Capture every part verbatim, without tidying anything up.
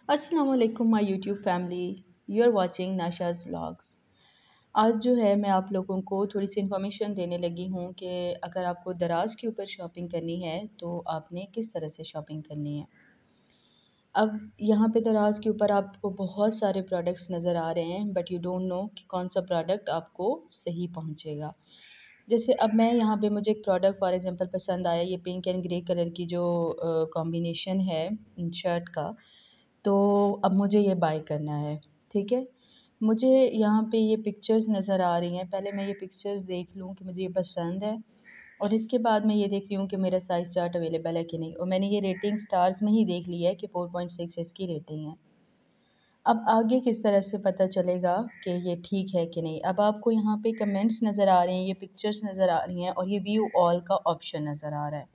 अस्सलाम वालेकुम my YouTube family. You are watching Nashaz vlogs. आज जो है मैं आप लोगों को थोड़ी सी इन्फॉर्मेशन देने लगी हूँ कि अगर आपको दराज के ऊपर शॉपिंग करनी है तो आपने किस तरह से शॉपिंग करनी है। अब यहाँ पे दराज के ऊपर आपको बहुत सारे प्रोडक्ट्स नज़र आ रहे हैं, बट यू डोंट नो कि कौन सा प्रोडक्ट आपको सही पहुँचेगा। जैसे अब मैं यहाँ पे मुझे एक प्रोडक्ट फॉर एग्जांपल पसंद आया, ये पिंक एंड ग्रे कलर की जो कॉम्बिनेशन है शर्ट का, तो अब मुझे ये बाय करना है। ठीक है, मुझे यहाँ पे ये पिक्चर्स नज़र आ रही हैं। पहले मैं ये पिक्चर्स देख लूँ कि मुझे ये पसंद है, और इसके बाद मैं ये देख रही हूँ कि मेरा साइज़ चार्ट अवेलेबल है कि नहीं। और मैंने ये रेटिंग स्टार्स में ही देख लिया है कि फोर पॉइंट सिक्स इसकी रेटिंग है। अब आगे किस तरह से पता चलेगा कि ये ठीक है कि नहीं। अब आपको यहाँ पे कमेंट्स नज़र आ रहे हैं, ये पिक्चर्स नज़र आ रही हैं, और ये व्यू ऑल का ऑप्शन नज़र आ रहा है।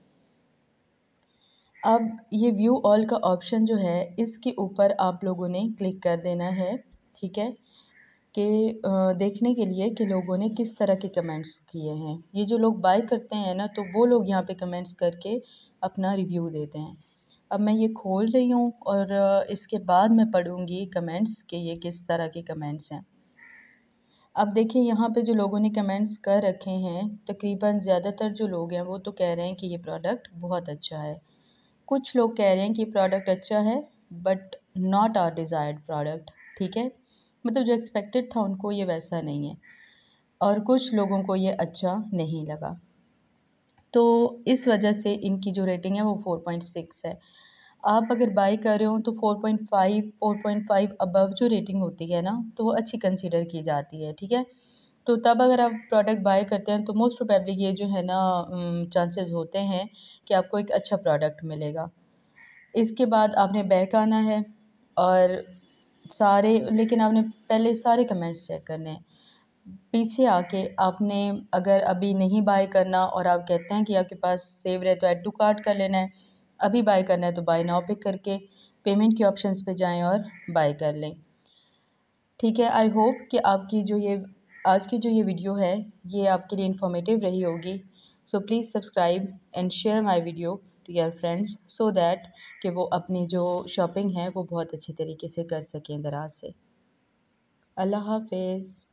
अब ये व्यू ऑल का ऑप्शन जो है, इसके ऊपर आप लोगों ने क्लिक कर देना है। ठीक है, कि देखने के लिए कि लोगों ने किस तरह के कमेंट्स किए हैं। ये जो लोग बाय करते हैं ना, तो वो लोग यहाँ पे कमेंट्स करके अपना रिव्यू देते हैं। अब मैं ये खोल रही हूँ और इसके बाद मैं पढ़ूँगी कमेंट्स कि ये किस तरह के कमेंट्स हैं। अब देखिए यहाँ पे जो लोगों ने कमेंट्स कर रखे हैं, तकरीबन ज़्यादातर जो लोग हैं वो तो कह रहे हैं कि ये प्रोडक्ट बहुत अच्छा है। कुछ लोग कह रहे हैं कि प्रोडक्ट अच्छा है but not our desired product. ठीक है, मतलब जो एक्सपेक्टेड था उनको ये वैसा नहीं है, और कुछ लोगों को ये अच्छा नहीं लगा। तो इस वजह से इनकी जो रेटिंग है वो फोर पॉइंट सिक्स है। आप अगर बाय कर रहे हो तो four point five four point five above जो रेटिंग होती है ना, तो वो अच्छी कंसीडर की जाती है। ठीक है, तो तब अगर आप प्रोडक्ट बाय करते हैं तो मोस्ट प्रोबेबली ये जो है ना, चांसेस होते हैं कि आपको एक अच्छा प्रोडक्ट मिलेगा। इसके बाद आपने बैक आना है और सारे लेकिन आपने पहले सारे कमेंट्स चेक करने हैं। पीछे आके आपने अगर अभी नहीं बाय करना और आप कहते हैं कि आपके पास सेव रहे तो ऐड टू कार्ट कर लेना है, अभी बाय करना है तो बाय नाउ पे करके पेमेंट के ऑप्शंस पे जाएं और बाय कर लें। ठीक है, आई होप कि आपकी जो ये आज की जो ये वीडियो है ये आपके लिए इन्फॉर्मेटिव रही होगी। So please subscribe and share my video to your friends so that कि वो अपनी जो शॉपिंग है वो बहुत अच्छे तरीके से कर सकें दराज से। अल्लाह हाफिज़।